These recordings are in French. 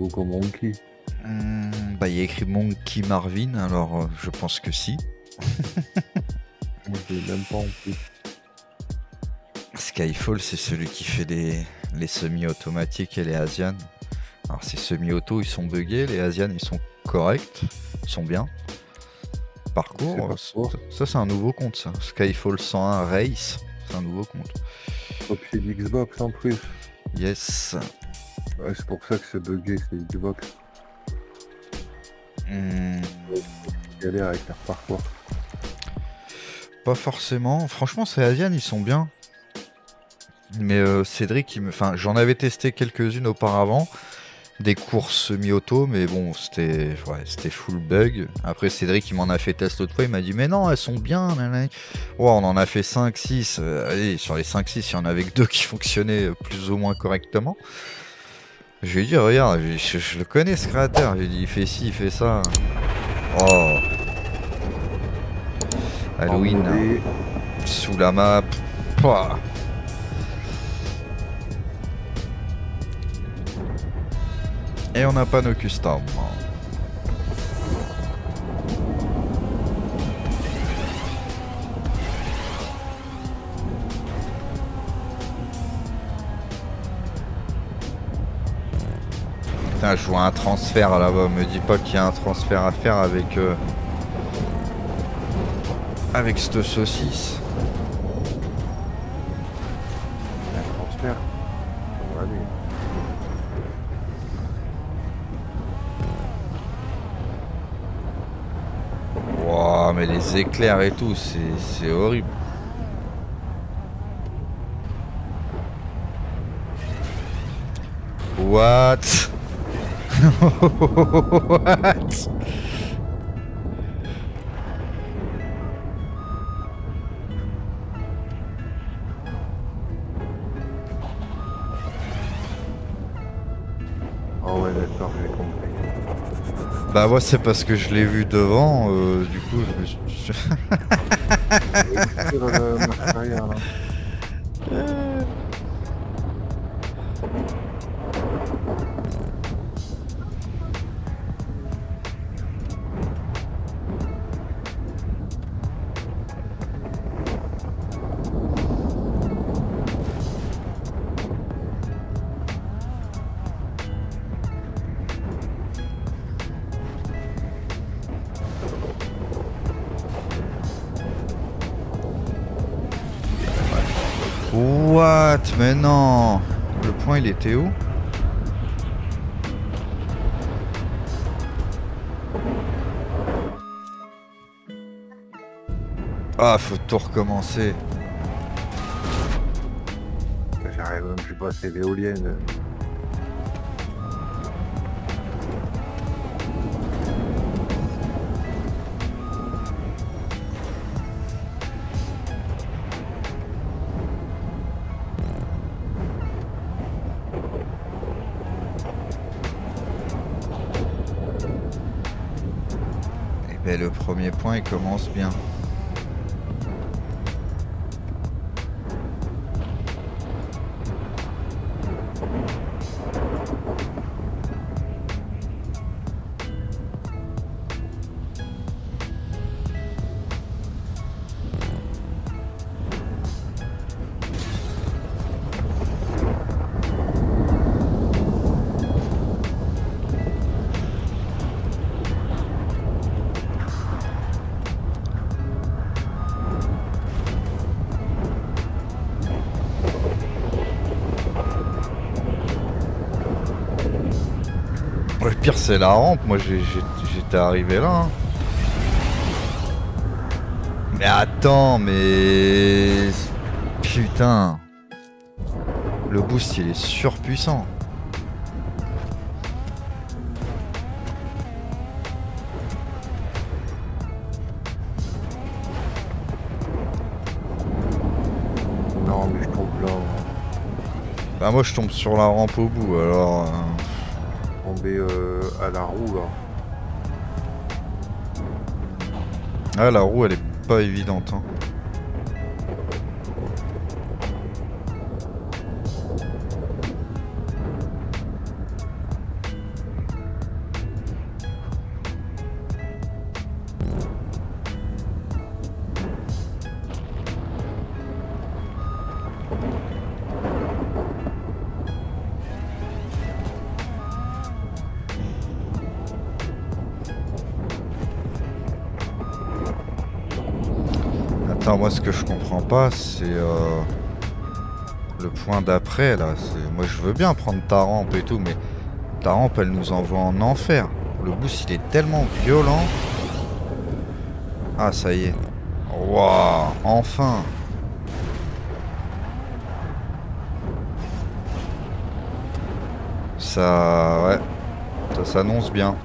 Gogo Monkey. Bah, il y a écrit Monkey Marvin, alors je pense que si. Moi, je l'ai même pas en plus. Skyfall, c'est celui qui fait les semi-automatiques et les Asian. Alors, ces semi-auto, ils sont buggés, les Asian, ils sont corrects, ils sont bien. Parcours, ça c'est un nouveau compte, ça. Skyfall 101 Race, c'est un nouveau compte. Copie d'Xbox en plus. Yes. Ouais, c'est pour ça que c'est bugué, c'est Xbox. Galère avec leur parcours. Pas forcément. Franchement, ces Asian, ils sont bien. Mais Cédric, enfin, j'en avais testé quelques-unes auparavant. Des courses semi-auto, mais bon, c'était full bug. Après, Cédric, il m'en a fait test l'autre fois, il m'a dit, mais non, elles sont bien. Ouais, on en a fait 5-6. Allez, sur les 5-6, il y en avait que 2 qui fonctionnaient plus ou moins correctement. Je lui ai dit, regarde, je le connais ce créateur. J'ai dit, il fait ci, il fait ça. Oh. Halloween. Sous la map. Pouah. Et on n'a pas nos customs. Putain, je vois un transfert là-bas. Me dis pas qu'il y a un transfert à faire avec avec cette saucisse. Un transfert. On va aller. Wow, mais les éclairs et tout, c'est horrible. What? What? Oh ouais, d'accord, j'ai compris. Bah moi c'est parce que je l'ai vu devant, du coup je me suis... Sur le marche arrière là. What? Mais non! Le point il était où? Ah, faut tout recommencer. J'arrive même plus pas à ces éoliennes. Eh ben le premier point il commence bien. Le pire c'est la rampe, moi j'étais arrivé là. Hein. Mais attends, mais... Putain. Le boost il est surpuissant. Non mais je tombe là. Bah moi je tombe sur la rampe au bout alors... Tomber à la roue là. Ah la roue elle est pas évidente hein. Attends, moi ce que je comprends pas, c'est le point d'après là. Moi je veux bien prendre ta rampe et tout, mais ta rampe elle nous envoie en enfer. Le boost il est tellement violent. Ah ça y est. Waouh, enfin. Ça, ouais, ça s'annonce bien.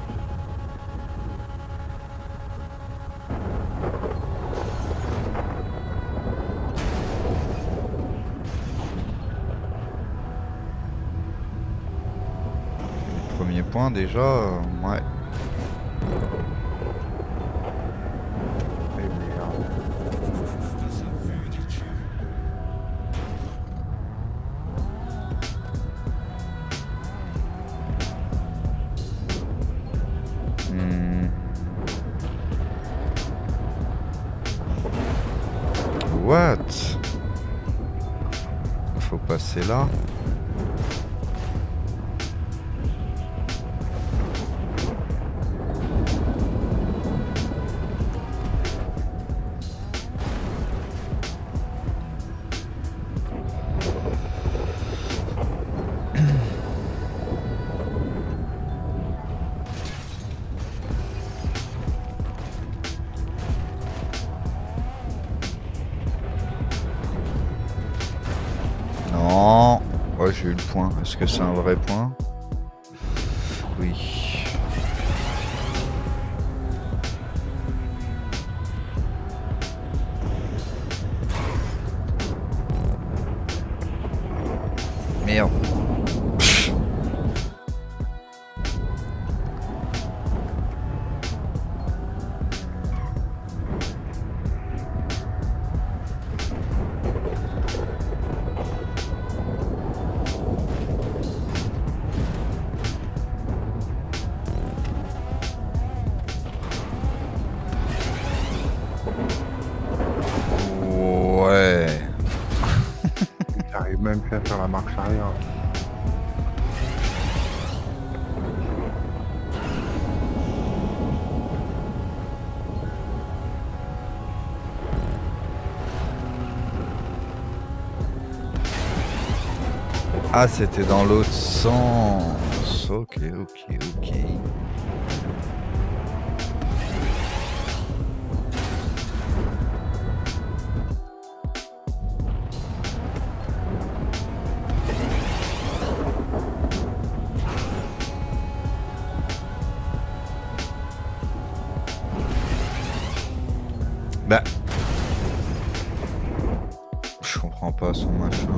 Premier point déjà, ouais. Et merde. Hmm. What? Faut passer là. Non. Ouais, j'ai eu le point. Est-ce que c'est un vrai point? Oui. Merde. Ouais. J'arrive même plus à faire la marche arrière. Ah, c'était dans l'autre sens. Ok, ok, ok. Bah. Je comprends pas son machin.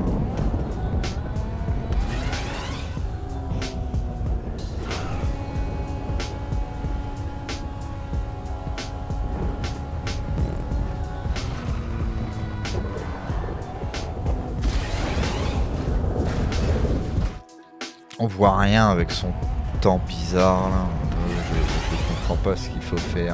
On voit rien avec son temps bizarre là. Je comprends pas ce qu'il faut faire.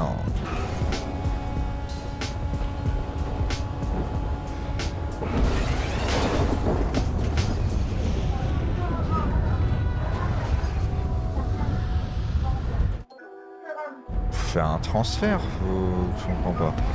Faut faire un transfert, je comprends pas.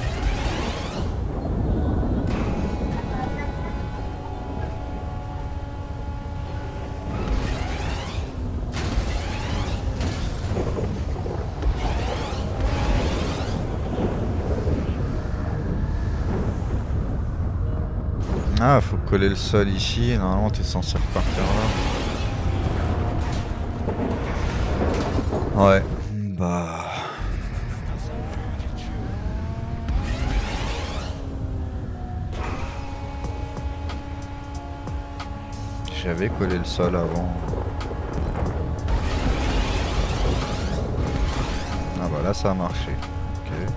Ah, faut coller le sol ici. Normalement, t'es censé repartir là. Ouais. Bah. J'avais collé le sol avant. Ah bah là, ça a marché. Ok.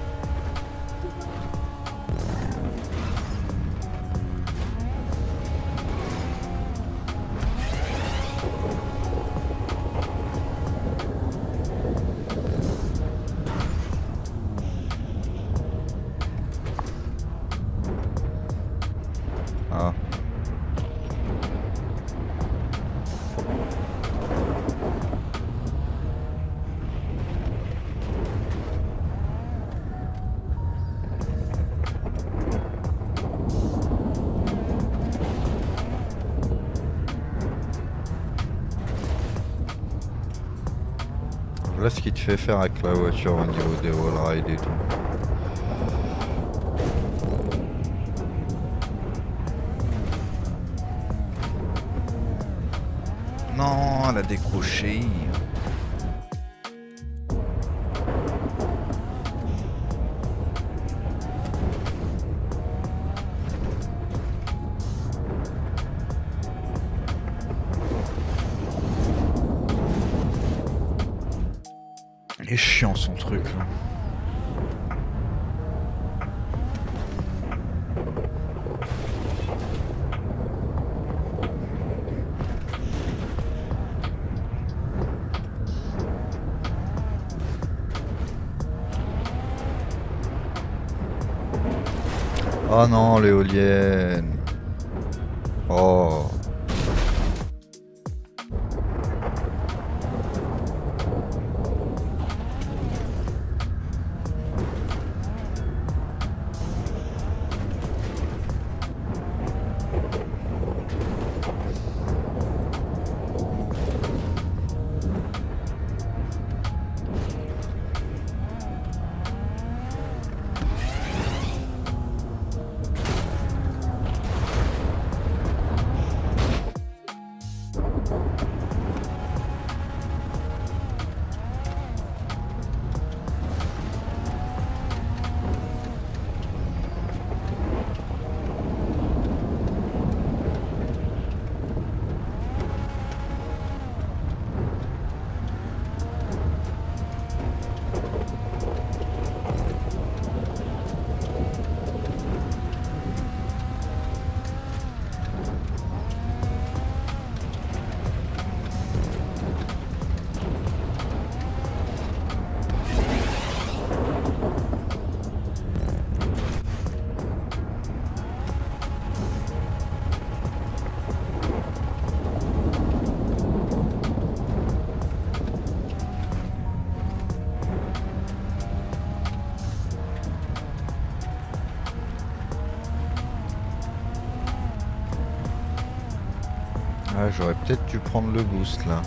Ah. Voilà ce qu'il te fait faire avec la voiture au niveau des wall rides et tout. Non, elle a décroché. Il est chiant son truc là. Oh non, l'éolienne. Oh. Ah, j'aurais peut-être dû prendre le boost là.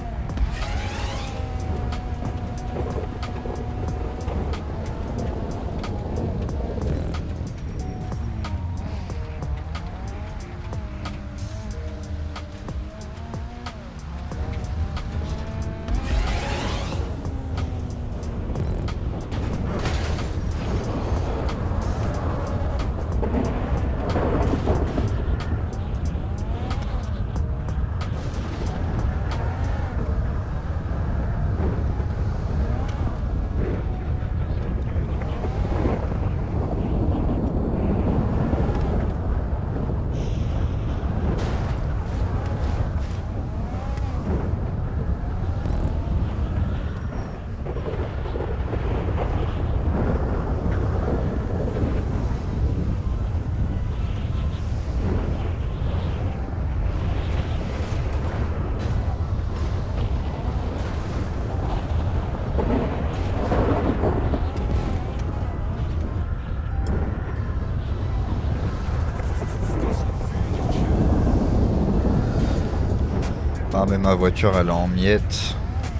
Ah mais ma voiture elle est en miettes.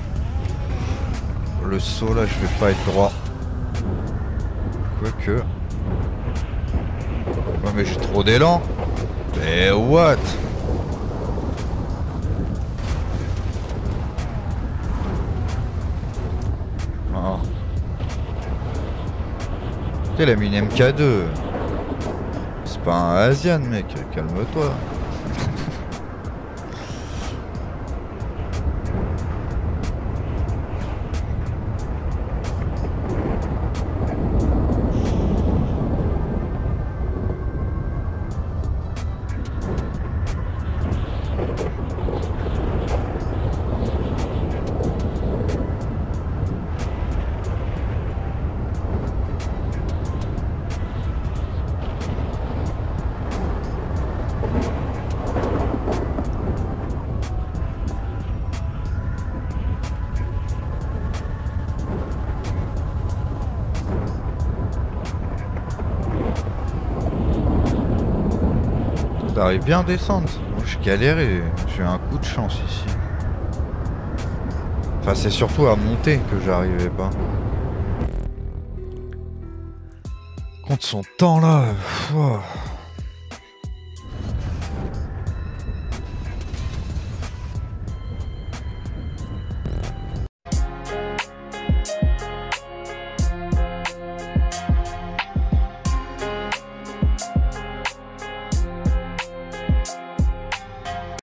Le saut là je vais pas être droit. Quoique. Ouais mais j'ai trop d'élan. Mais what? Oh. Il a mis une MK2. C'est pas un Asian mec, calme-toi. T'arrives bien à descendre. Moi, je galérais. J'ai eu un coup de chance ici. Enfin, c'est surtout à monter que j'arrivais pas. Contre son temps là.